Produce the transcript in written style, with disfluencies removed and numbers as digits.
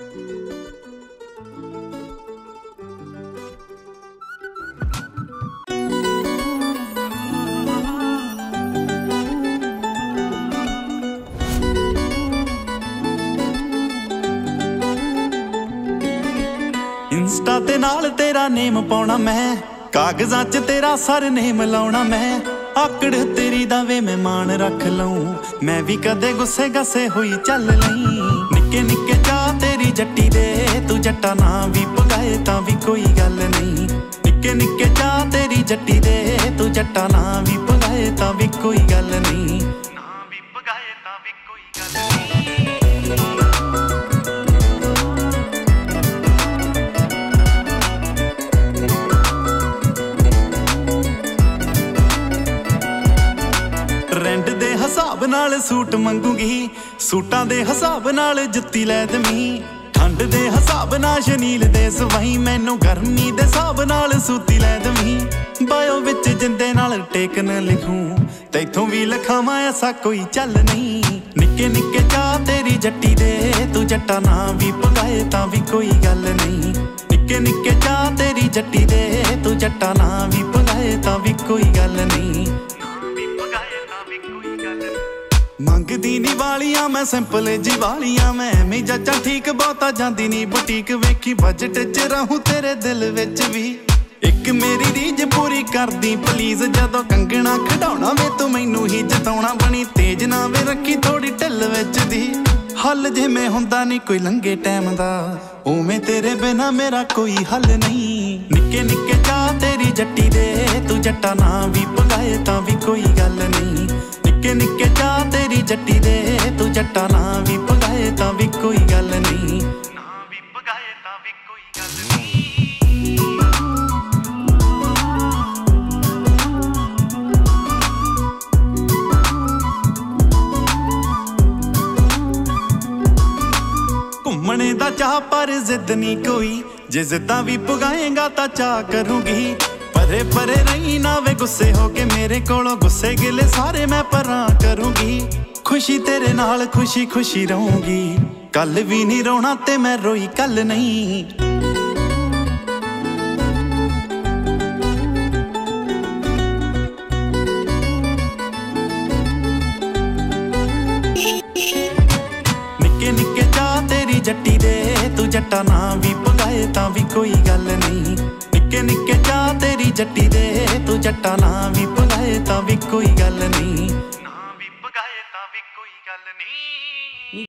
Insta ते नाल तेरा नेम पाउणा मैं, कागजां च तेरा सर नेम लाउणा मैं। आकड़ तेरी दा वे मैं मान रख लऊं, मैं भी कदे गुस्से गस्से होई चल लई। निक्के निक्के चाह तेरी जट्टी दे, तू जट्टा ना भी पगाए तां भी कोई गल नहीं। निक्के निक्के चाह तेरी जट्टी दे, तू जट्टा ना भी पगाए तां भी कोई गल नहीं। ना भी पगाए तां भी कोई गल नहीं। ट्रेंड दे हिसाब नाल सूट मंगूगी, सूटां दे हिसाब नाल जुत्ती लै दमी। ठंड दे हिसाब नाल शनील दे सवाई, मैनू गर्मी दे हिसाब नाल सूती लै दमी। बायो विच जिंदे नाल टेकन लिखूं, तैथों भी लिखावां ऐसा कोई चल नहीं। निक्के निक्के चाह तेरी जट्टी दे, तू जट्टा ना भी पगाए तां भी कोई गल नहीं। निक्के निक्के चाह तेरी जट्टी दे, तू जट्टा ना भी पगाए तां भी कोई गल नहीं। मंगदी नी वालियां मैं सिंपल जी वालियां, मैं जच्चा ठीक बहुता जांदी नी बुटीक। वेखी बजट च रहूं तेरे दिल विच भी, एक मेरी रीज पूरी कर दी प्लीज। जदों कंगना खड़ाउणा वे तू मैनू ही जताउणा, बनी तेज ना वे रखी थोड़ी ढिल विच दी। हल जिवें हुंदा नी कोई लंघे टैम दा, उवें तेरे बिना मेरा कोई हल नहीं। निक्के निक्के चाह तेरी जट्टी दे, तू जट्टा ना भी पगाए तां भी कोई गल नहीं। निक्के निक्के चाह तेरी जट्टी दे, तू जट्टा ना भी पगाए तां भी कोई गल नहीं। ना भी पगाए तां भी कोई गल नहीं। घुम्मणे दा चाह पर जिद नी कोई, जे जिद्दां भी पगाएगा तां चाह करूंगी। परे परे रही ना वे गुस्से हो के मेरे कोलों, गुस्से गिले सारे मैं परां करूंगी। खुशी तेरे नाल खुशी खुशी रहूंगी, कल भी नहीं रोना ते मैं रोई कल नहीं। निक्के निक्के चाह तेरी जट्टी दे, तू जट्टा ना भी पगाए तां भी कोई गल नहीं। निक्के निक्के चाह तेरी जट्टी दे, तू जट्टा ना भी पगाए तां भी कोई गल नहीं। ना भी पगाए तां भी कोई गल नहीं।